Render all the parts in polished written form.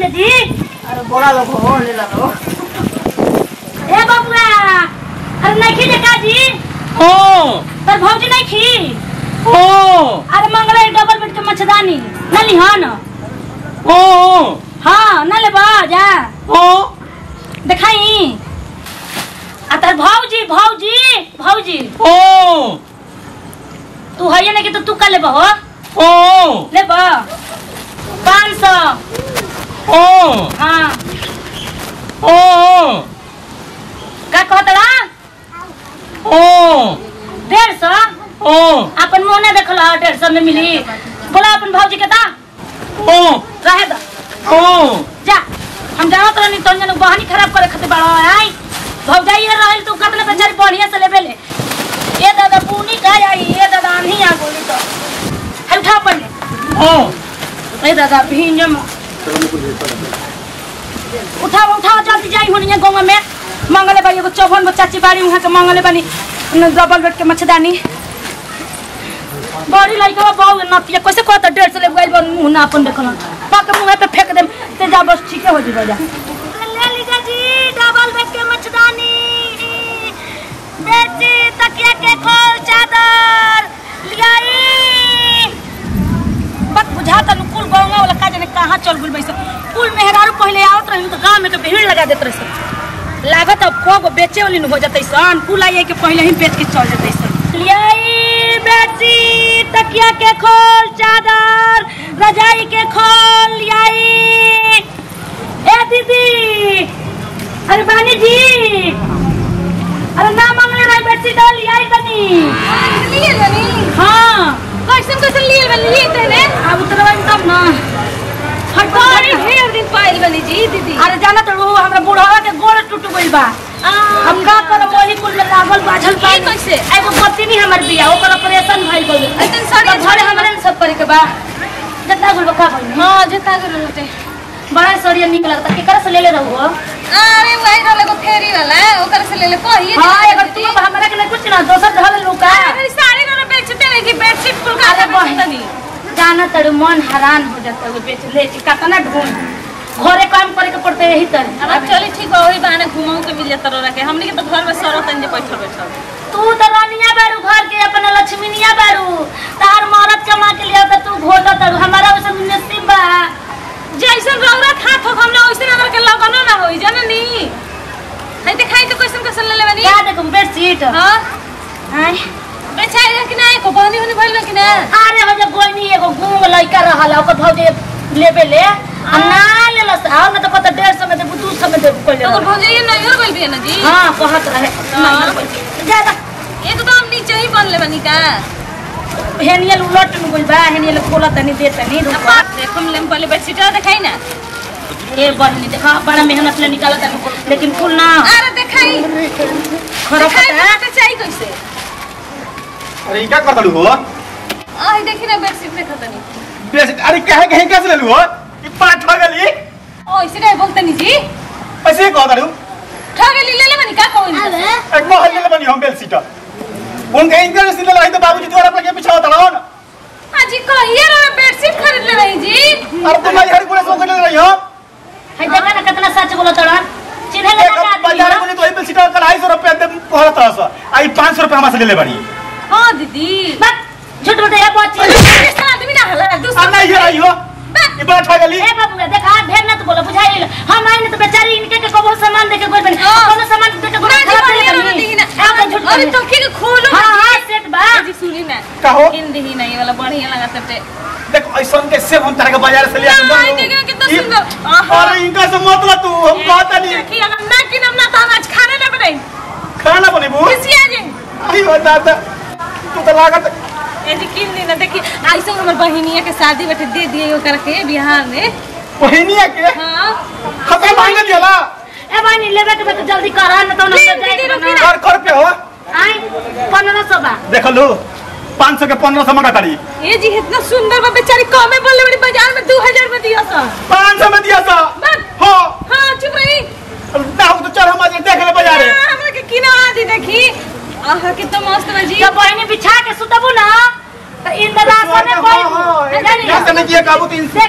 ले जी। अरे बोला लोग हो ले लो। ए बाबूआ अरे नहीं खी देखा जी। तर भौजी नहीं खी। अरे मंगला डबल बेड के मच्छदानी न लिहान। हाँ न ले जा दिखाई। तर भौजी भौजी भौजी तू है ना कि तू का ले बहो ले 500। हाँ का कहतड़ा 150। अपन मुँह नहीं देखल 150 में मिली। बोला अपन भौजी के ता रहे दा जा। हम जाओ तो नहीं तो जन बहानी खराब करे खातिर बड़ा आई भौजाई रहल तू कतना बेचारी बढ़िया से लेबे ले। ए दादा पूनी का आई ए दादा आनी आ गोली तो है उठा पड़े। ए दादा भींजम उठा उठा जल्दी जाई होनी गांव में मंगले बाई एगो चौवन चाची बाड़ी वहां के मंगले बानी डबल बेड के मच्छदानी। बड़ी लइका बहु नतिया कैसे कहत 150 ले गइल बन मुंह ना अपन देखल पाके मुंह पे फेंक दे ते जा बस ठीक हो जी जा। ले लीजा जी डबल बेड के मच्छदानी बेटी तकिया के खोल चादर लियाई। बक बुझाता कुल गांव वाला का जाने कहां चल गुल बैसे कुल मेहरारू पहले आवत रही तो गांव में के भीड़ लगा देत रहे लागत अब को बेचे वाली हो जतई सन कुल आई के पहले ही बेच के चल जतई सन। लियाई बेटी तकिया के खोल चादर रजाई के खोल लियाई। ए दीदी अरे बानी जी अरे ना मंगले रही बेटी डाल लियाई तनी लिए बनी। हां कैसन कैसन लिए बनी लिए तने अब उतरवाई तब ना हटाई ढेर दिन पाइल बनी जी दीदी। अरे जाना तो हमरा बुढ़ावा के गोड़ टूट गइल बा। हम का कर मोही कुल में लागल बाझल बा कैसे एगो बत्ती नहीं हमर बिया ओकर ऑपरेशन भइल गइल। अतन सारी घरे हमरे सब करे के बा जता गुल बका भइल। हां जता गुल होते बड़ा सड़िया निकल लगता केकरा से ले ले रहू। अरे वही रहले को फेरी वाला ओकर से ले ले कहिए। हां अगर तू हमरा के नहीं कुछ ना दोसर धल लुका अरे साड़ी ना बेचते रहे कि बेडशीट कुल का बेचतनी जाना तड़ मन हैरान हो जाता है बेच ले कितना ढूंढ घरे काम करे के पड़ते यही तरह। अब चली ठीक है वही बहाने घुमाऊ के मिल जाता रोरा के हमनी के तो घर में सरो तंजे बैठल बैठल। तू तो रानिया बारू घर के अपन लक्ष्मीनिया बारू तार मरद कमा के लिए तू घोटा तड़ू हमारा वैसे नसीब बा जैसन रौरा खात हो हमने वैसे हमरा के लगनो ना होई जननी। है दिखाई तो कैसन कैसन ले लेबनी का देखो बेडशीट। हां हाय बेचारी कि ना एको बहनी होनी भइल कि ना। अरे हो जब गोइनी एगो गुंग लइका रहल ओकर भौजे लेबे ले ना लेलस आओ ना तो कत 150 में दे 200 में दे कोई ले ओकर भौजे ये नहीं हो गइल भी ना जी। हां कहत रहे ज्यादा एकदम नीचे ही बन ले बनी का हेनियल उलट न गइल बा हेनियल खोलत नहीं देत नहीं रुपा देखो हम पहले बेडशीट दिखाई ना ए बहनी देखा बड़ा मेहनत ले निकालत है लेकिन फूल ना। अरे दिखाई खराब है चाहिए कैसे। अरे क्या करता लू हो आई देखी ना बेडशीट देखत नहीं बेडशीट। अरे काहे कहीं कैसे ले लू हो ये पांच ठगली ओ इसे काय बोलते नहीं जी ऐसे कहता लू ठगली ले ले बनी का कहू एक महल ले बनी हम बेडशीट उनके इनकर से ले रही तो बाबूजी द्वारा पर के पीछे होता रहो ना अजी कहिए रे बेडशीट खरीद ले रही जी। अरे तुम हर कोने से ले रही हो है देखा ना कितना सच बोलत तड़न चिन्ह लगा का बाजार में तो बेडशीट का 250 रुपया दे कहता है आई 500 रुपया हमसे ले ले बड़ी। हां दीदी बस झूठ बोलते है बच्ची आदमी ना हला दूसरा नहीं ये रही हो ये बात ठगली। ए बाबू देखा ढेर ना तो बोलो बुझाइल हम आइने तो बेचारी इनके के कबो सामान देके कोई बन कोनो सामान देके कोई खराब नहीं दी ना अरे तो के खोलो। हां हां सेट बा जी सुनी ना कहो इन दी नहीं वाला बढ़िया लगा ते देखो ऐसा के सेब हम तारे के बाजार से ले आके देखो कितना सुंदर। अरे इनका से मतलब तू हम कहता नहीं देखिए हम ना कि हम ना तो आज खाने ना बनाई खाना बनेबू किसी आ जे आई बता तू तो लागत ए जी किन दिन देखिए ऐसे हमर बहिनिया के शादी बैठे दे दिए ओकर के बिहार में बहिनिया के। हां खत्म मांगे दिला ए बहिनी लेबे के तो जल्दी करा न तो न कर पे हो आई 1500 बा देख लो 500 के 1500 मंगा तारी। ए जी इतना सुंदर बा बेचारी कमे बोले बड़ी बाजार में 2000 में दिया सा 500 में दिया सा। हां हां चुप रही ना हो तो चल हम आज देख ले बाजार हमरा के किना आदि देखी आहा कितना मस्त बा जी। जब बहिनी बिछा के सुतबू ना तो इंतजार में कोई हां हां नहीं किया काबू तीन देख ला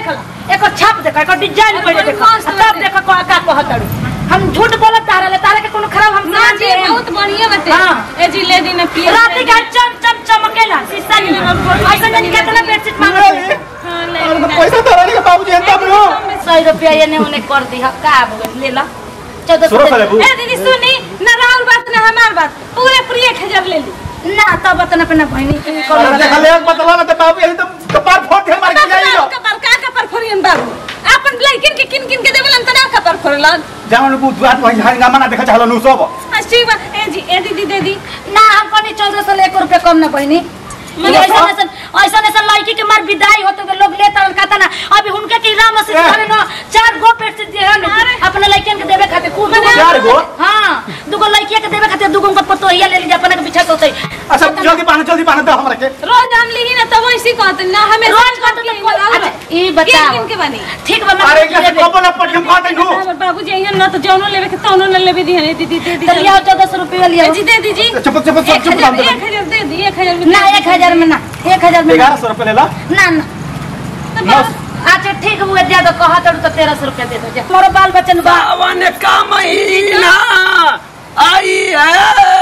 एको छाप देखा एको डिजाइन पहले देखा तब देखा का कहतड़ू हम झूठ बोलत तारा के कोनो खराब हम ना जी बहुत बढ़िया बटे ए जी ले दी ना प्लीज रात के चम चमकेला शीशा में ऐसा नहीं कितना बेडशीट मांगो हां ले पैसा धरा नहीं बाबूजी एंता में 100 रुपया ये ने उन्हें कर दी का ले ला 1400 ए दीदी सुनी ना राहुल बात ना हमार बात पूरे 1000 ले ली ना तब बतना पे ना बहनी देखा ले बतला ना बाबू यही तो कपार फोड़ के मार के जाइयो कपार फोड़ियन बाबू अपन लइकिन के किन के देबलन तना कपार फोड़लन जावन को दुआत वही हंगामा ना देखा चाहलो नु सब ठीक बा ए दीदी दे दी ना हम कोनी 1400 1 रुपया कम ना बहनी ऐसा लड़की के मार विदाई होते तो लोग लेता कहता ना अभी उनके की राम से घरे ना 4 गो पेट से दिए ना अपने लड़कियन के देवे खातिर खूब 4 गो हां दुगो लड़किया के देवे खातिर दुगो को पतोहिया ले ली अपने के बिछा होते अच्छा जल्दी पाना दो हमरा के रोज हम ली ना तब ऐसी कहते ना हमें रोज कहते अच्छा ई बता किन के बनी ठीक बा अरे के कबो ना पट हम कहते नु बाबूजी यहां ना तो जौनो लेवे के तौनो न लेवे दी दीदी दे दी तो लिया 1400 रुपया लिया जी दे दीजिए चुप 1000 दे दी 1000 ना 1000 में ना 1000 में 1100 रुपया ले ला ना अच्छा ठीक हुआ ज्यादा कहा तो 1300 रुपया दे दो जा मोर बाल बच्चन सावन का महीना आई है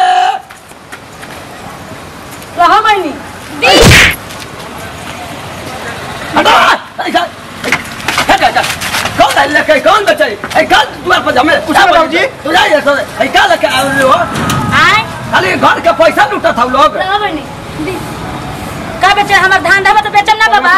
रहो बहनी हटा कौन है लेके कौन बचे ए कल तुम्हारे पास हमें पूछा बाबूजी तू जाइए सो ए क्या लेके आ रहे हो आए खाली घर का पैसा लूटा था लोग रहो बहनी का बेचे हमर धान धाबा तो बेचम ना बाबा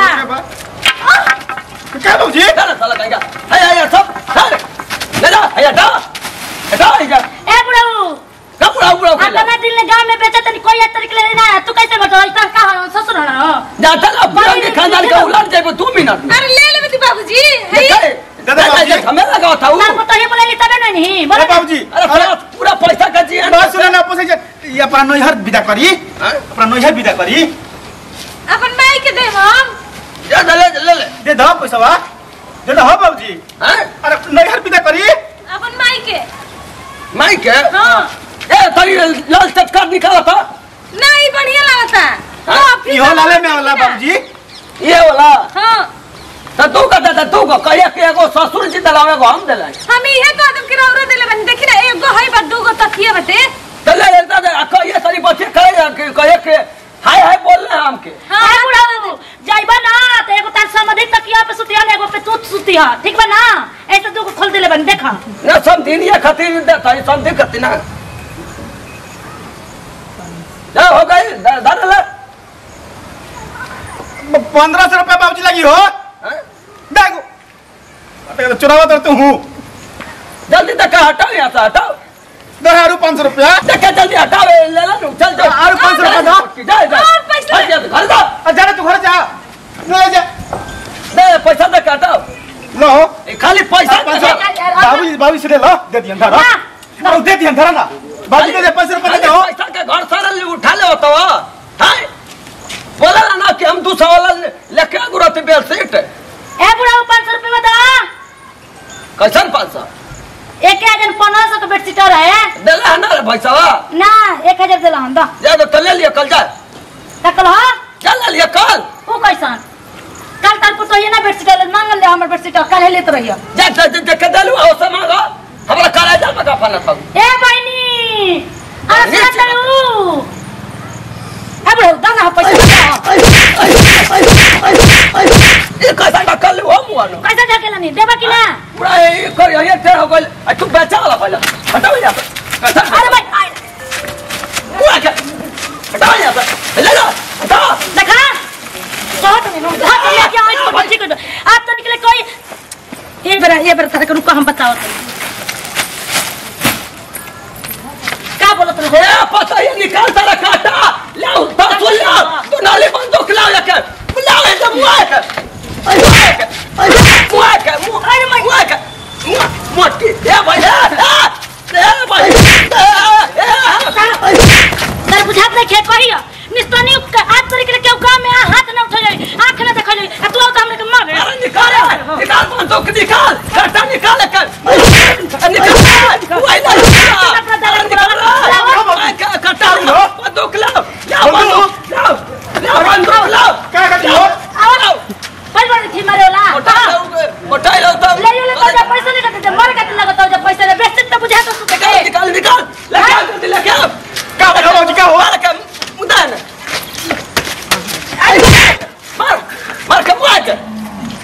क्या बाबूजी चला चला कहेगा है सब ले जा है हटा इधर ए बुढ़ऊ कपड़ा अपना दिल ने गांव में बेचा तनी कोई तरीके ले ना तू कैसे बटो इतना का ससुर ना जाता ना बुढ़ा के खानदान का उलट जाए 2 मिनट अरे ले ले दी बाबूजी दादा बाबूजी हमें लगाओ था ना तो ये बोले तबे नहीं बोले बाबूजी अरे पूरा पैसा का जी बात सुने ना पूछे ये अपना नैहर विदा करी अपना नैहर विदा करी अपन माई के दे हम जा ले दे दो पैसा वा दे दो बाबूजी हैं अरे नैहर विदा करी अपन माई के माई के हां ए तरी लाल चटकार निकाला था नहीं बढ़िया लगता इहो लाले में वाला बाबूजी ये वाला हां तो तू कहता तू को कहिया के एगो ससुर जी दलावे को हम देला हम इहे कहत कि रौरा देले बन देखि ना एगो है बा दूगो तकिया बटे चले लेता दे कहिया सारी बच्चे कहे के हाय बोल रहे हम के हां बुढ़ऊ जाइबा ना तो एगो तार समधि तकिया पे सुतिया ने एगो पे तू सुतिया ठीक बा ना ऐसे दू को खोल देले बन देखा ना सब दिन ये खातिर देता है सब दिन खातिर ना जा हो गई दादा ले 1500 रुपया बाबूजी लगी हो देखो अरे चुरावा तो तू हूं जल्दी तक हटाओ यहाँ से हटाओ 500 रुपया देखा जल्दी हटाओ ले ला चल चल और 500 रुपया दो जा घर जा जा तू घर जा ले जा दे पैसा दे हटाओ लो खाली पैसा बाबूजी से ले लो दे दिया धरा और दे दिया धरा ना बाबूजी दे 500 रुपया दे दो पैसा का घर सारा उठा ले होता है बोला ना कि हम 200 वाला लेके गुरत बेल सीट ए बुढ़ऊ 500 रुपया में दो कैसन 500 एक 1500 का बेडशीट है देला है ना रे पैसा ना 1000 देला हम दो जा तो ले लिया कल जा तकल हो चल ले लिया कल ओ कैसन कल तार पुतो ये ना बेडशीट ले मांगल ले हमर बेडशीट कल लेत रहियो जा देख देलु ओ समागा हमरा कराय जा मका पाना था ए बहनी आसरा तरू ए बुढ़ऊ दाना पैसा ये कैसा कल हो मुआनो कैसा ढकेला नहीं देबा कि ना पूरा ये कर ये तेर हो गइल तू बेचा वाला पहले हटाओ यहां से कैसा अरे भाई पूरा के हटाओ यहां से ले जा हटाओ देखा बहुत नहीं ढक लेके आज को ठीक है आप तो निकले कोई ये बेरा तारे को रुको हम बताओ क्या बोलो तुम ए पता ये निकाल सारा काटा लाओ तो सुन ला तू नाली बंदूक लाओ लेके लाओ ये मुआ के मोटी ए भाई सर बुझात नहीं खेत कहियो निस्तनी आज तरीके के केउ काम में हाथ न उठै आंख न देखै आ तू तो हमरे के मार अरे निकाल बंदूक निकाल काटा निकाल कर निकाल काटा बंदूक लाओ बंदूक लाओ क्या करती हो आओ भाई बड़ी थी मारे वाला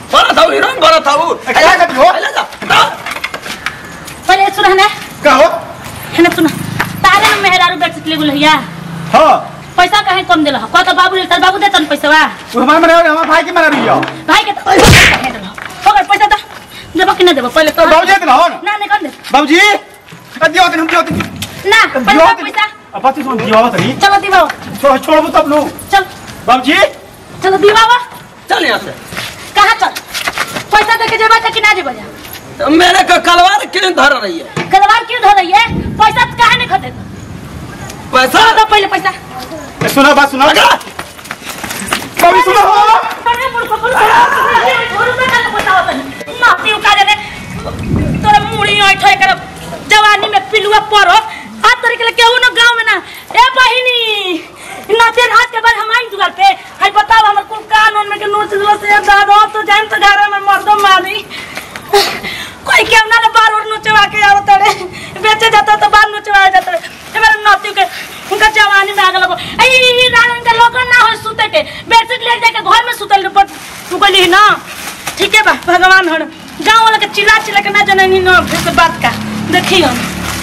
बड़ा था हीरोइन बड़ा था वो क्या करती हो? ले जा ना। पहले सुन है का हो? है ना सुन तारे में मेहरारू बेच ले गुलैया हां पैसा काहे कम देला को तो बाबू ले बाबू देतन पैसा वा वो हमारे भाई की मना रही हो भाई के तो हो गए पैसा दा देबो कि ना देबो पहले तो बाबूजी दे हो ना नहीं कर दे बाबूजी दियो दिन हम दियो दिन ना पैसा अब बात सुन दियो तनी चलो दीवा छोड़ तब लो चल बाबूजी चलो दीवा चल यहाँ से कहां चल पैसा दे के जेबा कि ना जेबा तो मेरे का कलवार क्यों धर रही है कलवार क्यों धर रही है पैसा काहे नहीं खदे पैसा दो पहले पैसा सुना बात सुना बाबू सुनो पढ़े मुड़ को छोड़ दे का पैसा होता है माती उका दे तोरा मुड़ी ओठे कर जवानी में पिलुआ परो आ तरीके ले केहू ना गांव में ना ए बहिनी नाचे रात के बाद हमारी दुकान पे हाय बताओ हमर कुल कानून में के नोट दिलो से दादा तो जान तो घर में मर्दो मारी कोई केहू ना बार और नोचवा के आवत रे बेचे जाता तो बार नोचवा जाता ए मेरे नाती के उनका जवानी में आग लगो ए रान के लोग ना हो सुते के बेडशीट ले जाके घर में सुतल के पर तू कहली ना ठीक है बा भगवान हर गांव वाला के चिल्ला चिल्ला के ना जननी ना फिर से बात का देखियो